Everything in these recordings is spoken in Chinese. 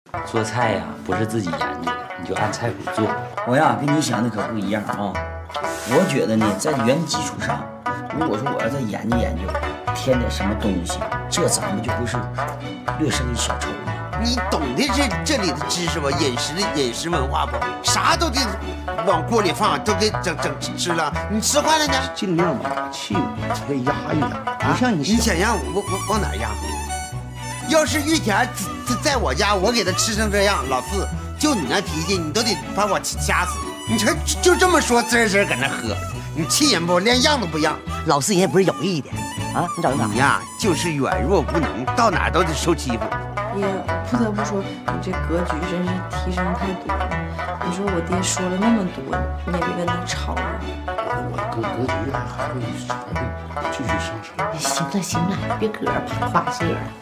做菜呀，不是自己研究的，你就按菜谱做。 我呀，跟你想的可不一样啊。我觉得呢，在原基础上，如果说我要再研究研究，添点什么东西，这咱们就不是略胜一小筹吗？ 你懂的是这里的知识吧？饮食文化不？啥都得往锅里放，都给整吃了。你吃坏了呢？ 尽量把气给压一压。你像你想让我往哪压？要是玉田在我家，我给他吃成这样，老四，就你那脾气，你都得把我掐死。你这就这么说，滋滋搁那喝，你气人不？连样都不样。 老四爷不是有意的啊？你找人干你呀，就是软弱无能，到哪都得受欺负。 也不得不说，你这格局真是提升太多了。你说我爹说了那么多，你也别跟他吵啊。 我格局还会继续上升。 行了，别搁这爬话这了。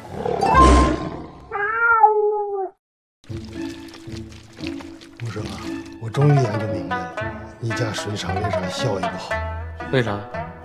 木生啊，我终于研究明白了，你家水厂为啥效益不好？ 为啥？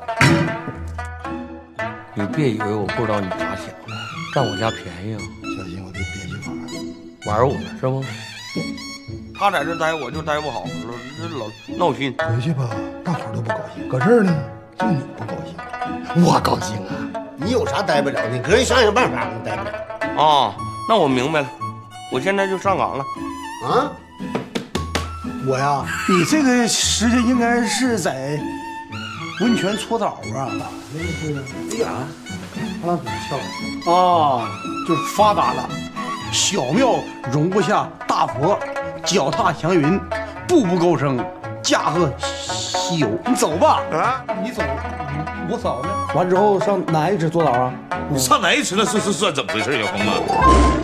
你别以为我不知道你咋想的，占我家便宜啊！ 小心我给别去玩。 玩我呢是吗？他在这待我就待不好了，这老闹心。 回去吧，大伙儿都不高兴，搁这儿呢，就你不高兴，我高兴啊！ 你有啥待不了的？个人想想办法，你待不了。 啊，那我明白了，我现在就上岗了。 啊？ 我呀，你这个时间应该是在温泉搓澡啊。那是哎呀，啊，跳啊，就是发达了。小庙容不下大佛，脚踏祥云，步步高升，驾鹤西游。你走吧，啊，你走，我嫂呢？完之后上哪一池搓澡啊？ 上哪一池那是算怎么回事？小峰啊？